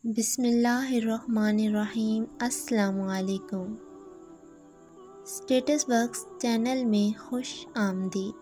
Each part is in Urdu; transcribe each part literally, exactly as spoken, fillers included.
بسم اللہ الرحمن الرحیم۔ السلام علیکم۔ اسٹیٹس باکس چینل میں خوش آمدید۔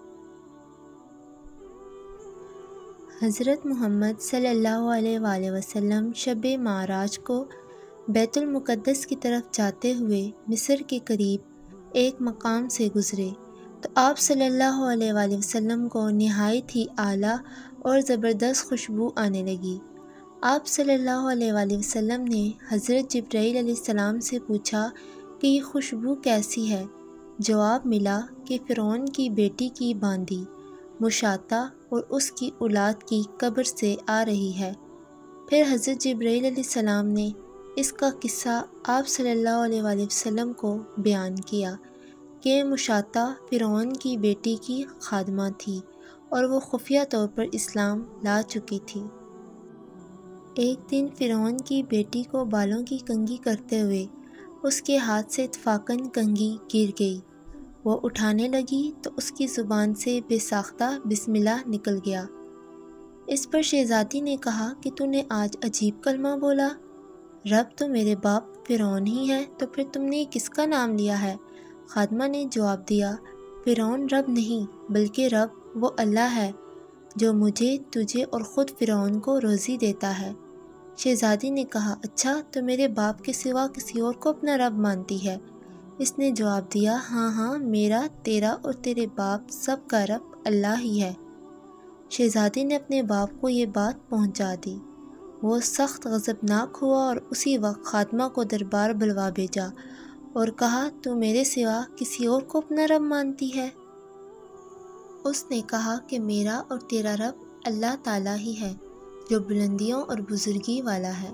حضرت محمد صلی اللہ علیہ وآلہ وسلم شب معراج کو بیت المقدس کی طرف جاتے ہوئے مصر کے قریب ایک مقام سے گزرے تو آپ صلی اللہ علیہ وآلہ وسلم کو نہایت ہی اعلیٰ اور زبردست خوشبو آنے لگی۔ آپ صلی اللہ علیہ وآلہ وسلم نے حضرت جبرائیل علیہ السلام سے پوچھا کہ یہ خوشبو کیسی ہے؟ جواب ملا کہ فرعون کی بیٹی کی باندی مشاطہ اور اس کی اولاد کی قبر سے آ رہی ہے۔ پھر حضرت جبرائیل علیہ السلام نے اس کا قصہ آپ صلی اللہ علیہ وآلہ وسلم کو بیان کیا کہ مشاطہ فرعون کی بیٹی کی خادمہ تھی اور وہ خفیہ طور پر اسلام لا چکی تھی۔ ایک دن فرعون کی بیٹی کو بالوں کی کنگھی کرتے ہوئے اس کے ہاتھ سے اتفاقاً کنگھی گر گئی۔ وہ اٹھانے لگی تو اس کی زبان سے بے ساختہ بسم اللہ نکل گیا۔ اس پر شہزادی نے کہا کہ تو نے آج عجیب کلمہ بولا، رب تو میرے باپ فرعون ہی ہے، تو پھر تم نے کس کا نام لیا ہے؟ خادمہ نے جواب دیا، فرعون رب نہیں بلکہ رب وہ اللہ ہے جو مجھے، تجھے اور خود فرعون کو روزی دیتا ہے۔ شہزادی نے کہا، اچھا تو میرے باپ کے سوا کسی اور کو اپنا رب مانتی ہے؟ اس نے جواب دیا، ہاں ہاں میرا، تیرا اور تیرے باپ سب کا رب اللہ ہی ہے۔ شہزادی نے اپنے باپ کو یہ بات پہنچا دی۔ وہ سخت غضبناک ہوا اور اسی وقت خادمہ کو دربار بلوا بھیجا اور کہا، تو میرے سوا کسی اور کو اپنا رب مانتی ہے؟ اس نے کہا کہ میرا اور تیرا رب اللہ تعالیٰ ہی ہے جو بلندیوں اور بزرگی والا ہے۔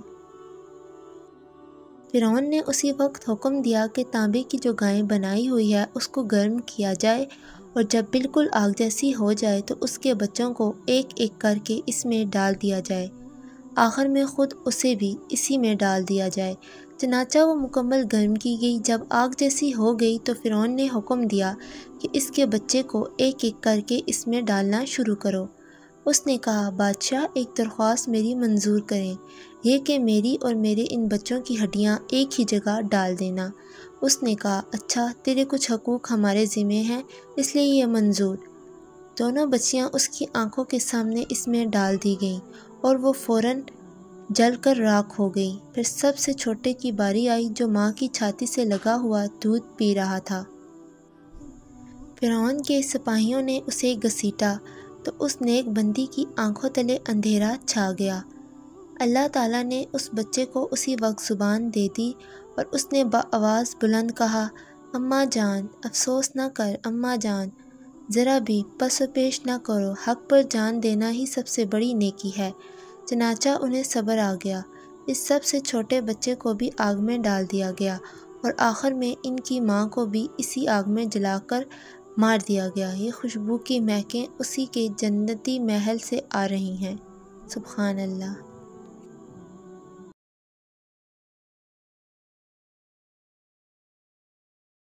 فرعون نے اسی وقت حکم دیا کہ تانبے کی جو گائیں بنائی ہوئی ہے اس کو گرم کیا جائے اور جب بالکل آگ جیسی ہو جائے تو اس کے بچوں کو ایک ایک کر کے اس میں ڈال دیا جائے، آخر میں خود اسے بھی اسی میں ڈال دیا جائے۔ چنانچہ وہ مکمل گرم کی گئی۔ جب آگ جیسی ہو گئی تو فرعون نے حکم دیا کہ اس کے بچے کو ایک ایک کر کے اس میں ڈالنا شروع کرو۔ اس نے کہا، بادشاہ ایک درخواست میری منظور کریں، یہ کہ میری اور میرے ان بچوں کی ہڈیاں ایک ہی جگہ ڈال دینا۔ اس نے کہا، اچھا تیرے کچھ حقوق ہمارے ذمہ ہیں اس لیے یہ منظور۔ دونوں بچیاں اس کی آنکھوں کے سامنے اس میں ڈال دی گئیں اور وہ فوراً جل کر راکھ ہو گئی۔ پھر سب سے چھوٹے کی باری آئی جو ماں کی چھاتی سے لگا ہوا دودھ پی رہا تھا۔ فرعون کے سپاہیوں نے اسے گھسیٹا تو اس نیک بندی کی آنکھوں تلے اندھیرا چھا گیا۔ اللہ تعالیٰ نے اس بچے کو اسی وقت زبان دے دی اور اس نے بآواز بلند کہا، اماں جان افسوس نہ کر، اماں جان ذرا بھی پس و پیش نہ کرو، حق پر جان دینا ہی سب سے بڑی نیکی ہے۔ چنانچہ انہیں صبر آ گیا۔ اس سب سے چھوٹے بچے کو بھی آگ میں ڈال دیا گیا اور آخر میں ان کی ماں کو بھی اسی آگ میں جلا کر مار دیا گیا۔ یہ خوشبو کی مہکیں اسی کے جنتی محل سے آ رہی ہیں۔ سبحان اللہ۔